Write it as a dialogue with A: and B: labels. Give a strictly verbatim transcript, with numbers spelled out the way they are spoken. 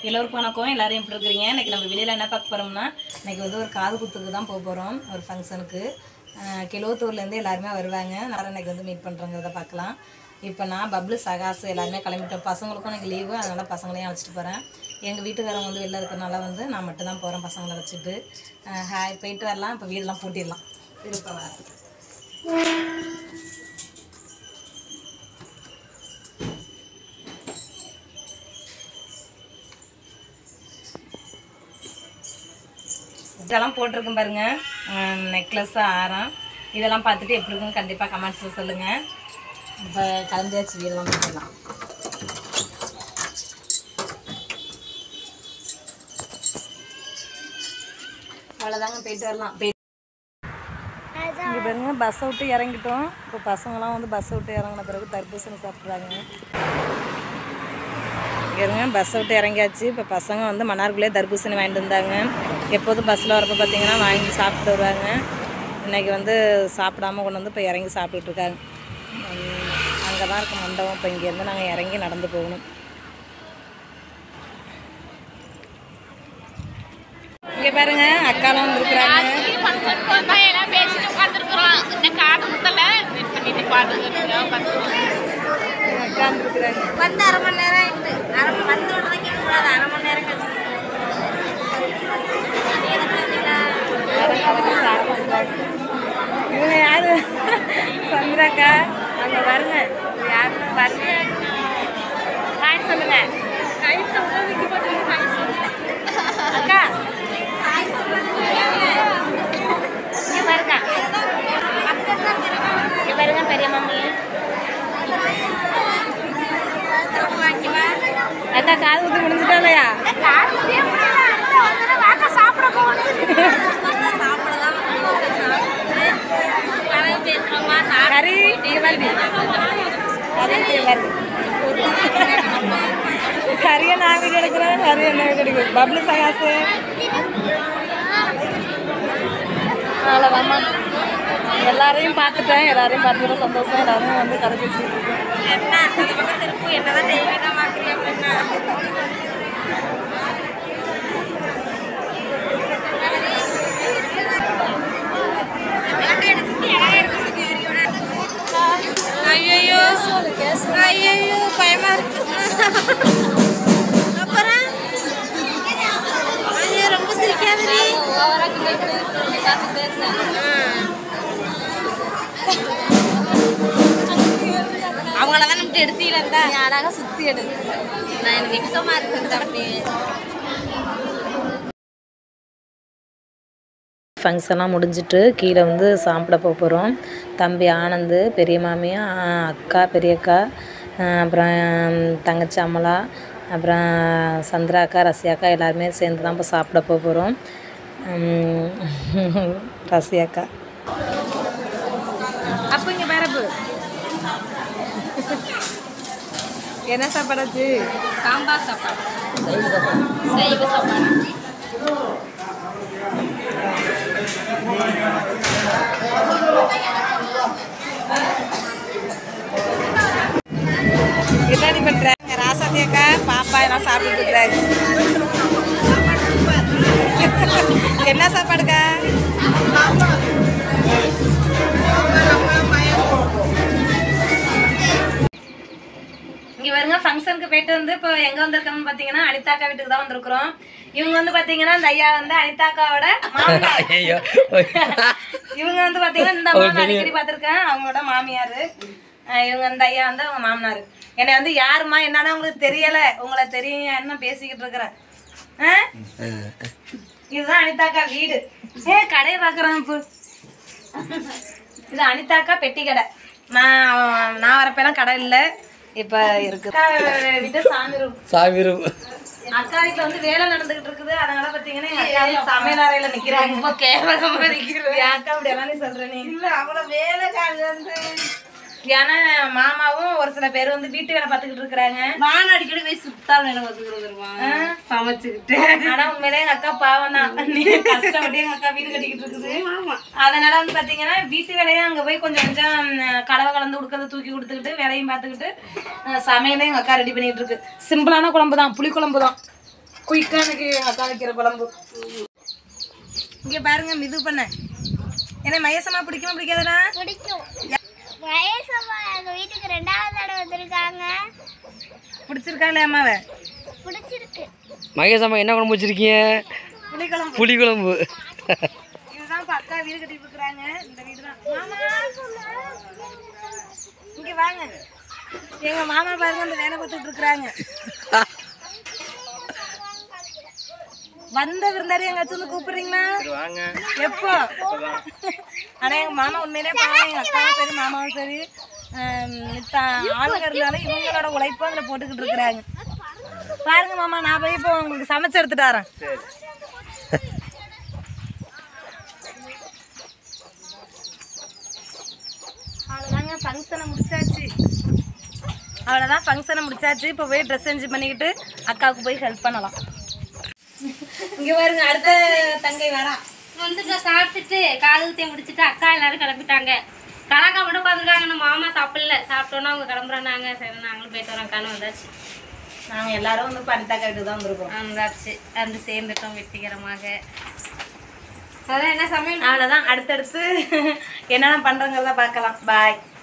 A: எல்லோருக்கும் வணக்கம். எல்லாரும் எப்படி இருக்கிறீங்க? இன்றைக்கி நம்ம வெளியில் என்ன பார்க்க போகிறோம்னா, இன்றைக்கி வந்து ஒரு காது குத்துக்கு தான் போக போகிறோம். ஒரு ஃபங்க்ஷனுக்கு கிலோத்தூர்லேருந்து எல்லாருமே வருவாங்க. நான் இன்றைக்கி வந்து மீட் பண்ணுறோங்கிறத பார்க்கலாம். இப்போ நான் பப்ளு சகாசு எல்லாருமே கிளம்பிட்டோம். பசங்களுக்கும் எனக்கு லீவு, அதனால் பசங்களையும் அழைச்சிட்டு போகிறேன். எங்கள் வீட்டுக்காரங்க வந்து வெளில இருக்கிறனால வந்து நான் மட்டும்தான் போகிறேன் பசங்களை வச்சுட்டு. ஹாய் போயிட்டு வரலாம். இப்போ வீடெலாம் பூட்டிடலாம். திருப்ப வர இதெல்லாம் போட்டிருக்கும் பாருங்க, நெக்லஸ் ஆரம் இதெல்லாம் பார்த்துட்டு எப்படி இருக்குன்னு கண்டிப்பாக கமெண்ட்ஸில் சொல்லுங்கள். இப்போ கிளம்பியாச்சு, வீடெல்லாம் போயிடலாம். அவ்வளோதாங்க, போயிட்டு வரலாம். இங்கே பாருங்க, பஸ்ஸை விட்டு இறங்கிட்டோம். இப்போ பசங்களாம் வந்து பஸ்ஸை விட்டு இறங்கின பிறகு தர்பூசணி சாப்பிட்றாங்க. இருங்க, பஸ்ஸை விட்டு இறங்கியாச்சு. இப்போ பசங்க வந்து மன்னார்குள்ளே தர்பூசணி வாங்கிட்டு வந்தாங்க. எப்போதும் பஸ்ஸில் வரப்போ பார்த்திங்கன்னா வாங்கி சாப்பிட்டு வருவாங்க. இன்றைக்கி வந்து சாப்பிடாம கொண்டு வந்து இப்போ இறங்கி சாப்பிட்டுட்ருக்காங்க. அங்கே தான் இருக்க மண்டபம். இப்போ இங்கேருந்து நாங்கள் இறங்கி நடந்து போகணும். இங்கே பாருங்க, அக்காலாம் வந்துருக்குறாங்க. அக்கா வந்துருக்குறாங்க.
B: வந்து அரை மணி நேரம் ஆயிடுது. அரை வந்து உடனே கேட்கக்கூடாது. அரை மணி நேரம் கழிச்சு
A: இவங்க யாரு? சந்திராக்கா. அங்கே வருங்க, யாருன்னு வருங்க. ஹாய் சொல்லுங்க. அக்கா இங்கே பாருங்க, இங்கே பாருங்க பெரிய மம்மி. அக்கா காது ஊற்றி முடிஞ்சுட்டா இல்லையா?
B: சாப்பிட போகணும்.
A: கறி வருது, கறியை நான் வீடு எடுக்கிறேன், கறி என்ன வீடு எடுக்கிறேன். பப்ளு சகாசு அவ்வளோதாம்மா. எல்லாரையும் பார்த்துட்டேன், எல்லாரையும் பார்த்துக்கிற சந்தோஷம். எல்லாரும் வந்து கதை பேசிட்டு இருக்கேன்.
B: என்ன அந்த பக்கம் திருப்பு என்னதான் டெய்லி தான் பார்க்குறேன் அப்படின்னா ஐயோ ஐயோ பயமா இருக்கு. அப்புறம் ஐயோ ரொம்ப சிரிக்காதே. அவங்களதான் நம்ம எடுத்தீங்களா இருந்தா அழகாக சுற்றி எடு. நான் எனக்கு வெக்கமாக இருக்குது. அப்படி
A: ஃபங்க்ஷன்லாம் முடிஞ்சிட்டு கீழே வந்து சாப்பிட போக போகிறோம். தம்பி ஆனந்து, பெரிய மாமியா, அக்கா, பெரியக்கா, அப்புறம் தங்கச்சி அம்மலா, அப்புறம் சந்திரா அக்கா, ரசியாக்கா எல்லாருமே சேர்ந்து தான் இப்போ சாப்பிட போக போகிறோம். ரசியாக்கா அப்போ இங்கே பேரப்பு என்ன சாப்பாடாச்சு?
B: சாம்பார் சாப்பாடு, சைவ சாப்பாடு.
A: என்னடி பண்ணுறாங்க? ராசாத்தி அக்கா பாப்பா எல்லாம் சாப்பிட்டு இருக்கிறாங்க. என்ன சாப்பாடுக்கா? இங்கே வருங்க, ஃபங்க்ஷனுக்கு போயிட்டு வந்து இப்போ எங்கே வந்திருக்கோம்னு பார்த்தீங்கன்னா அனிதாக்கா வீட்டுக்கு தான் வந்திருக்கிறோம். இவங்க வந்து பார்த்தீங்கன்னா இந்த ஐயா வந்து அனிதாக்காவோட மாமியார். இவங்க வந்து பார்த்தீங்கன்னா இந்த அம்மா அடிக்கடி பார்த்துருக்கேன், அவங்களோட மாமியார். இவங்க இந்த ஐயா வந்து அவங்க மாமனார். என்னை வந்து யாருமா என்னன்னா உங்களுக்கு தெரியலை, உங்களை தெரியும் என்ன பேசிக்கிட்டு இருக்கிறேன். இதுதான் அனிதாக்கா வீடு. ஏ கடையை பார்க்குறேன் இப்போ. இது அனிதாக்கா பெட்டி கடை. நான் நான் வரப்பெல்லாம் கடை இல்லை, இப்போ இருக்குது. வீட்டு சாமி ரூம். சாமி ரூம் அக்கா வீட்டில் வந்து வேலை நடந்துகிட்டு இருக்குது. அதனால பார்த்தீங்கன்னா எங்கள் அக்கா வந்து சமையல் அறையில் நிற்கிறாங்க. ரொம்ப கேவலமாக நிற்கிறது. என் அக்கா அப்படி எல்லாம் நீ சொல்கிறேன். நீ இல்லை அவ்வளோ வேலை கால் வந்து ஏன்னா மாமாவும் ஒரு சில பேர் வந்து வீட்டு வேலை பார்த்துக்கிட்டு இருக்கிறாங்க.
B: நான் அடிக்கடி போய் சுத்தால் வேலை பார்த்துக்கிட்டு சமைச்சுக்கிட்டு.
A: ஆனால் உண்மையிலே எங்கள் அக்கா பாவம் தான், கஷ்டப்பட்டு எங்கள் அக்கா வீடு கட்டிக்கிட்டு இருக்குது. அதனால வந்து பார்த்தீங்கன்னா வீட்டு வேலையும் அங்கே போய் கொஞ்சம் கொஞ்சம் கலவை கலந்து கொடுக்கறத தூக்கி கொடுத்துக்கிட்டு வேலையும் பார்த்துக்கிட்டு சமையலையும் எங்கள் அக்கா ரெடி பண்ணிக்கிட்டு இருக்கு. சிம்பிளான குழம்பு தான், புளி குழம்பு தான். குயிக்கானுக்கு அக்கா வைக்கிற குழம்பு. இங்க பாருங்க மிது பண்ண. என்ன மயசமா பிடிக்குமா பிடிக்காதடா?
C: பிடிக்கும். மயசமா எங்க வீட்டுக்கு ரெண்டாவது தடவை வந்திருக்காங்க.
A: பிடிச்சிருக்கா இல்லையா அம்மாவை?
C: பிடிச்சிருக்கு.
D: மகேசம்மா என்ன குழம்பு வச்சிருக்கீங்க?
A: புளி குழம்பு.
D: புளி குழம்பு.
A: இதுதான் இப்ப அக்கா வீடு கட்டிட்டு இருக்கிறாங்க. இந்த வீடு தான். மாமா இங்க வாங்க. எங்க மாமா பாருங்க அந்த வேலை பார்த்துட்டு இருக்கிறாங்க. வந்த விருந்தாடி எங்காச்சும் வந்து கூப்பிடுறீங்களா? எப்போ? ஆனா எங்க மாமா உண்மையிலே பாருங்க, எங்க அக்காவும் சரி மாமாவும் சரி ஆளுங்க இருந்தாலும் இவங்களோட உழைப்பும் அதில் போட்டுக்கிட்டு இருக்கிறாங்க. பாருங்க மாமா, நான் போய் இப்போ உங்களுக்கு சமைச்சு எடுத்துட்டு வரேன். அவ்வளோதாங்க, ஃபங்க்ஷனை முடிச்சாச்சு. அவ்வளோதான் ஃபங்க்ஷனை முடிச்சாச்சு. இப்போ போய் ட்ரெஸ் சேஞ்ச் பண்ணிக்கிட்டு அக்காவுக்கு போய் ஹெல்ப் பண்ணலாம். இங்க பாருங்க, அடுத்த தங்கை வரா
B: வந்துட்டு சாப்பிட்டுட்டு காலத்தையும் முடிச்சுட்டு அக்கா எல்லாரும் கிளம்பிட்டாங்க. கலாக்கா மட்டும் உட்காந்துருக்காங்க. நம்ம மாமா சாப்பிடல. சாப்பிட்டோன்னா அவங்க கிளம்புறாங்க. சரி நாங்களும் போயிட்டு வரோம். அக்கானு வந்தாச்சு.
A: நாங்கள் எல்லாரும் வந்து பனிதாக்கா வீட்டுக்கு தான் வந்துருக்கோம்.
B: வந்தாச்சு, வந்து சேர்ந்துட்டோம் வெற்றிகரமாக. அதான் என்ன சமையல்?
A: அவ்வளோதான். அடுத்தடுத்து என்னென்ன பண்ணுறோங்கிறத பார்க்கலாம். பாய்.